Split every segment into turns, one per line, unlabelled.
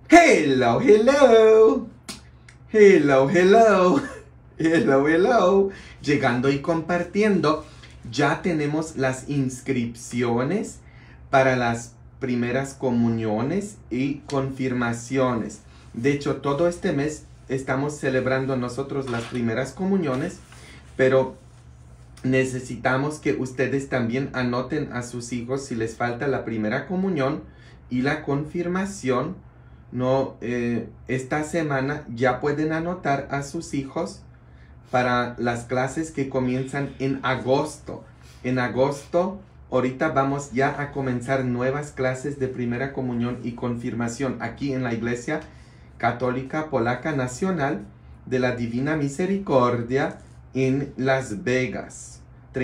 Hello, hello. Hello, hello. Hello, hello. Llegando y compartiendo. Ya tenemos las inscripciones para las primeras comuniones y confirmaciones. De hecho, todo este mes estamos celebrando nosotros las primeras comuniones, pero necesitamos que ustedes también anoten a sus hijos si les falta la primera comunión y la confirmación. No, esta semana ya pueden anotar a sus hijos para las clases que comienzan en agosto. En agosto, ahorita vamos ya a comenzar nuevas clases de primera comunión y confirmación aquí en la Iglesia Católica Polaca Nacional de la Divina Misericordia en Las Vegas.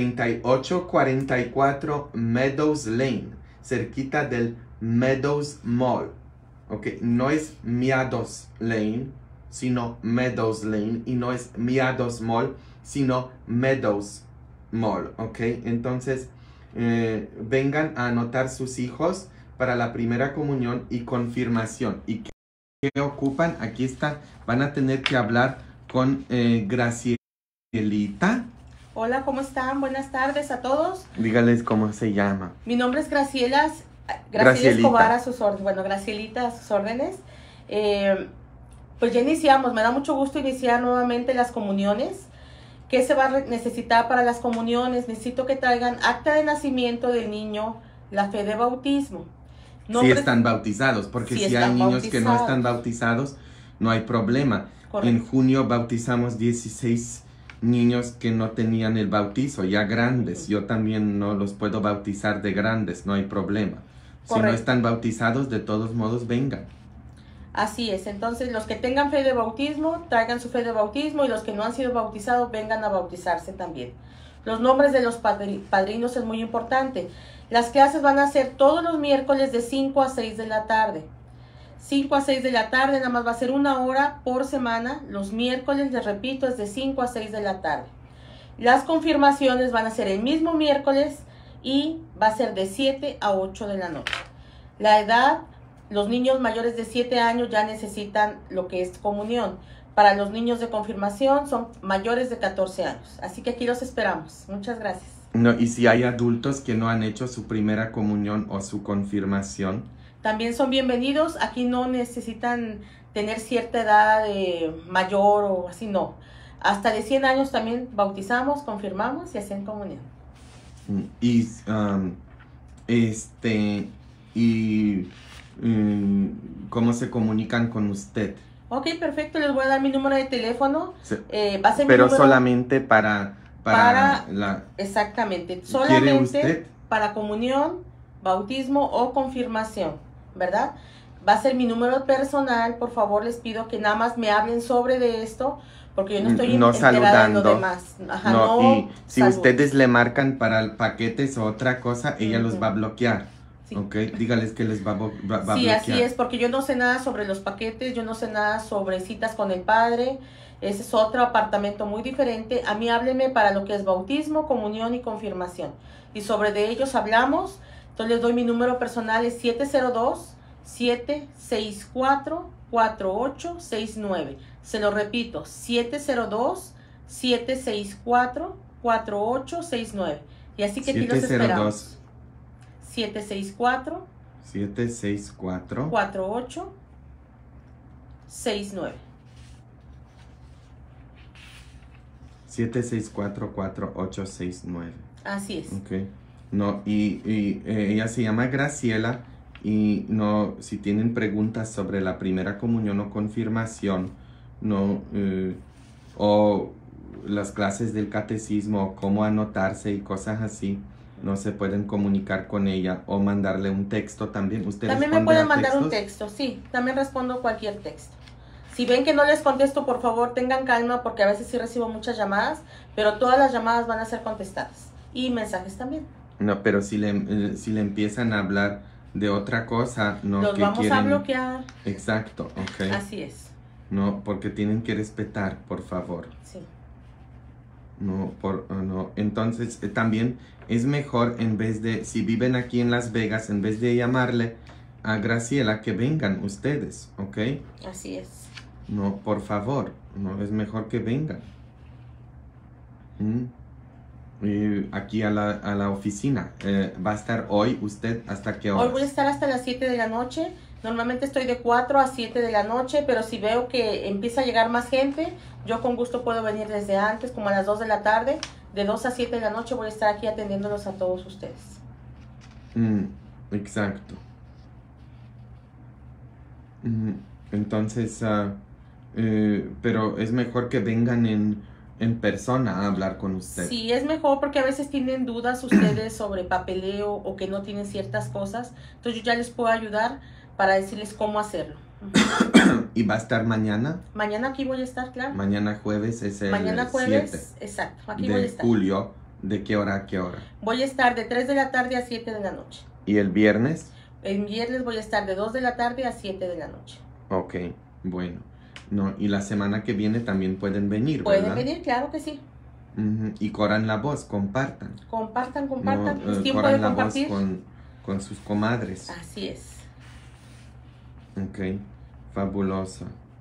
3844 Meadows Lane, cerquita del Meadows Mall. Ok, no es Meadows Lane, sino Meadows Lane, y no es Meadows Mall, sino Meadows Mall. Ok, entonces vengan a anotar sus hijos para la primera comunión y confirmación. ¿Y qué ocupan? Aquí está, van a tener que hablar con Gracielita.
Hola, ¿cómo están? Buenas tardes a todos.
Dígales cómo se llama.
Mi nombre es Graciela Escobar, a sus órdenes. Bueno, Gracielita, a sus órdenes. Pues ya iniciamos. Me da mucho gusto iniciar nuevamente las comuniones. ¿Qué se va a necesitar para las comuniones? Necesito que traigan acta de nacimiento del niño, la fe de bautismo.
Si están bautizados, porque si hay niños que no están bautizados, no hay problema. Correcto. En junio bautizamos 16 niños que no tenían el bautizo, ya grandes. Yo también no los puedo bautizar de grandes, no hay problema. Correcto. Si no están bautizados, de todos modos vengan.
Así es, entonces los que tengan fe de bautismo, traigan su fe de bautismo, y los que no han sido bautizados, vengan a bautizarse también. Los nombres de los padrinos es muy importante. Las clases van a ser todos los miércoles de 5 a 6 de la tarde. 5 a 6 de la tarde, nada más va a ser 1 hora por semana. Los miércoles, les repito, es de 5 a 6 de la tarde. Las confirmaciones van a ser el mismo miércoles y va a ser de 7 a 8 de la noche. La edad, los niños mayores de 7 años ya necesitan lo que es comunión. Para los niños de confirmación son mayores de 14 años. Así que aquí los esperamos. Muchas gracias.
No, y si hay adultos que no han hecho su primera comunión o su confirmación,
también son bienvenidos. Aquí no necesitan tener cierta edad mayor o así, no. Hasta de 100 años también bautizamos, confirmamos y hacen comunión.
Y, ¿cómo se comunican con usted?
Ok, perfecto. Les voy a dar mi número de teléfono.
Sí.
Va a ser
pero
mi número
solamente para la...
Exactamente.
¿Quiere
Solamente
usted?
para comunión, bautismo o confirmación, ¿verdad? Va a ser mi número personal. Por favor, les pido que nada más me hablen sobre de esto, porque yo no estoy enterada de lo demás. Ajá,
no, y si
salud.
ustedes le marcan para paquetes o otra cosa, ella los va a bloquear. Sí. Ok, dígales que les va a bloquear.
Sí, así es, porque yo no sé nada sobre los paquetes, yo no sé nada sobre citas con el padre. Ese es otro apartamento muy diferente. A mí háblenme para lo que es bautismo, comunión y confirmación. Y sobre de ellos hablamos. Entonces les doy mi número personal, es 702-764-4869. Se lo repito, 702-764-4869. Y así que aquí los esperamos. 764 4869.
764-4869.
Así es.
Okay. No, y ella se llama Graciela. Y no, si tienen preguntas sobre la primera comunión o confirmación, no, o las clases del catecismo, o cómo anotarse y cosas así, no se pueden comunicar con ella, o mandarle un texto también. ¿Usted
también me pueden mandar un texto? Sí, también respondo cualquier texto. Si ven que no les contesto, por favor tengan calma, porque a veces sí recibo muchas llamadas, pero todas las llamadas van a ser contestadas, y mensajes también.
No, pero si le empiezan a hablar de otra cosa, no,
los vamos a bloquear.
Exacto, ok.
Así es.
No, porque tienen que respetar, por favor.
Sí.
No, entonces también es mejor, en vez de, si viven aquí en Las Vegas, en vez de llamarle a Graciela que vengan ustedes, ¿ok?
Así es.
No, por favor, no es mejor que vengan. Aquí a la oficina. ¿Va a estar hoy usted hasta qué hora?
Hoy voy a estar hasta las 7 de la noche. Normalmente estoy de 4 a 7 de la noche, pero si veo que empieza a llegar más gente, yo con gusto puedo venir desde antes, como a las 2 de la tarde. De 2 a 7 de la noche voy a estar aquí atendiéndolos a todos ustedes.
Exacto. Entonces, pero es mejor que vengan en persona a hablar con usted.
Sí, es mejor porque a veces tienen dudas ustedes sobre papeleo o que no tienen ciertas cosas. Entonces yo ya les puedo ayudar para decirles cómo hacerlo.
¿Y va a estar mañana?
Mañana aquí voy a estar, claro.
Mañana jueves es el
Mañana jueves,
7
exacto, aquí voy a
de
estar.
julio. ¿De qué hora a qué hora?
Voy a estar de 3 de la tarde a 7 de la noche.
¿Y el viernes?
El viernes voy a estar de 2 de la tarde a 7 de la noche.
Ok, bueno. No, y la semana que viene también pueden venir, ¿verdad?
Pueden venir, claro que sí.
Y corran la voz, compartan.
Compartan.
No,
Es tiempo
corran
de
la
compartir.
voz con sus comadres.
Así es.
Ok, fabuloso.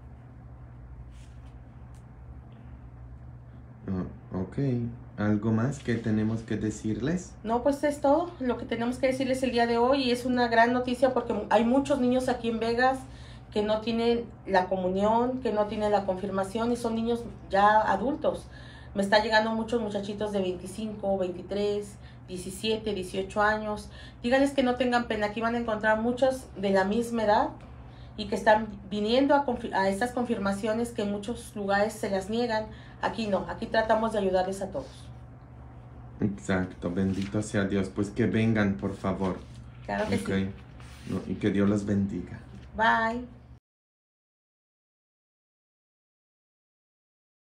Ok, ¿algo más que tenemos que decirles?
No, pues es todo lo que tenemos que decirles el día de hoy y es una gran noticia porque hay muchos niños aquí en Vegas que no tienen la comunión, que no tienen la confirmación y son niños ya adultos. Me están llegando muchos muchachitos de 25, 23, 17, 18 años. Díganles que no tengan pena, aquí van a encontrar muchos de la misma edad y que están viniendo a estas confirmaciones que en muchos lugares se las niegan. Aquí no, aquí tratamos de ayudarles a todos.
Exacto, bendito sea Dios. Pues que vengan, por favor.
Claro que sí.
No, y que Dios los bendiga.
Bye.